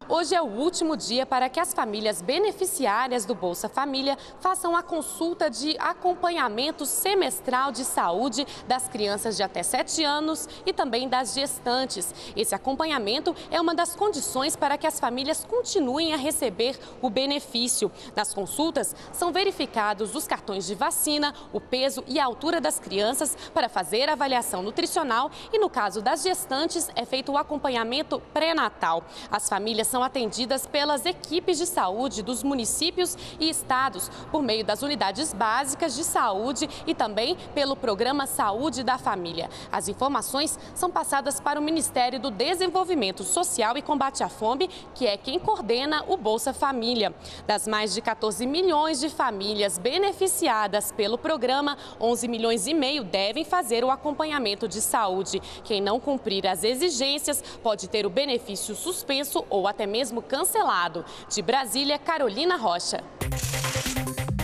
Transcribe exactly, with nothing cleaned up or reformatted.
Hoje é o último dia para que as famílias beneficiárias do Bolsa Família façam a consulta de acompanhamento semestral de saúde das crianças de até sete anos e também das gestantes. Esse acompanhamento é uma das condições para que as famílias continuem a receber o benefício. Nas consultas, são verificados os cartões de vacina, o peso e a altura das crianças para fazer a avaliação nutricional e, no caso das gestantes, é feito o acompanhamento pré-natal. As famílias são atendidas pelas equipes de saúde dos municípios e estados, por meio das unidades básicas de saúde e também pelo programa Saúde da Família. As informações são passadas para o Ministério do Desenvolvimento Social e Combate à Fome, que é quem coordena o Bolsa Família. Das mais de quatorze milhões de famílias beneficiadas pelo programa, onze milhões e meio devem fazer o acompanhamento de saúde. Quem não cumprir as exigências pode ter o benefício suspenso ou até mesmo cancelado. De Brasília, Carolina Rocha.